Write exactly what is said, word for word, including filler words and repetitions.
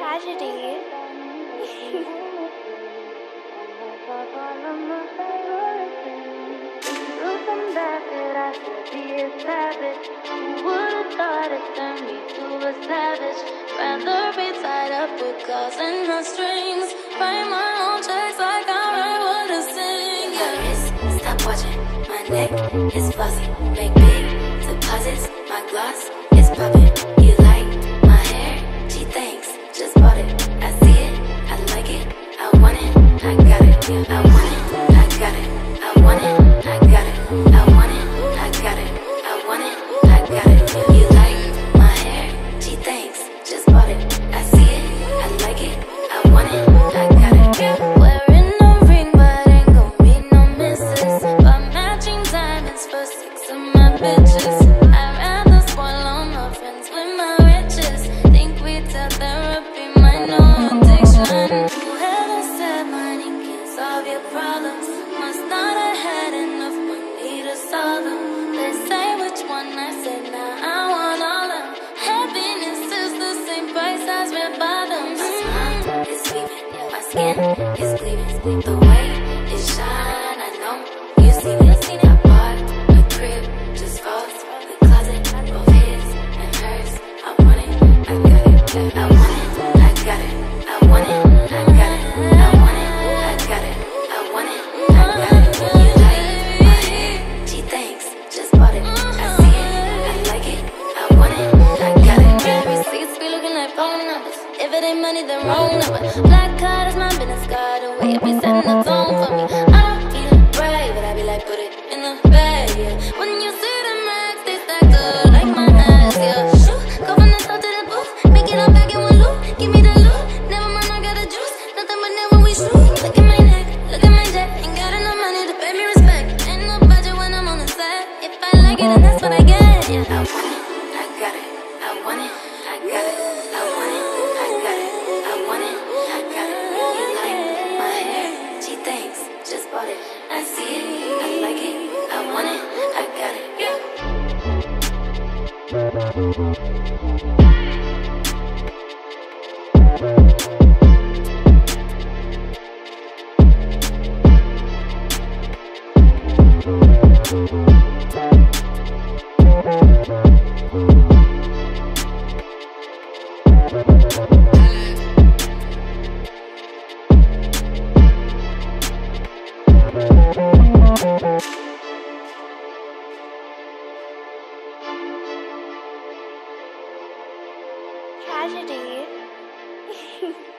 Tragedy. Would've thought it turned me to a savage. Rather be tied up with calls and the strings. Write my own checks like I write what I sing. Yeah. My wrist, stop watching. My neck is flossy. Make big deposits. My gloss is popping. You like my hair? Gee, thanks. Just bought it. I see it. I like it. I want it. I got it. I want it. I got it. I want it. I got it. I want it. I got it. I want it. I got it. You like my hair? Gee, thanks. Just bought it. I see it. I like it. I want it. I got it. Wearing no ring, but ain't gon' be no misses. But matching diamonds for six of my bitches. I'd rather spoil all my friends with my riches. Think we tell therapy my no addiction. Whoever said money can solve your problems must not have had enough money to solve them. They say which one I said, nah, I want all of them. Happiness is the same price as red bottoms. My smile is sweeping, my skin is gleaming. The way it shine, I know you see me. I bought a crib just for the closet, both his and hers. I want it, I got it. I want it, I got it. I want it, I got it. I want it, I got it. I want it, I got it. You like my hair? Gee, thanks. Just bought it. I see it, I like it. I want it, I got it. Receipts be looking like phone numbers. If it ain't money, then wrong number. Black card is my business card. The way it be setting the tone for me. I don't need a brag, but I be like, put it in the bag, yeah. When you see the max, they stacked up like my ass, yeah. Shoot, go from the top to the booth. Make it all back in one loop. Give me the loot. Never mind, I got the juice. Nothing but never we shoot. Look at my neck, look at my jet. Ain't got enough money to pay me respect. Ain't no budget when I'm on the set. If I like it, then that's what I get, yeah. I want it, I got it. I want it, I got it. I want it, I got it. I want it, I got it. You like my hair? Gee, thanks. Just bought it. I see it, I like it. I want it, I got it. Tragedy.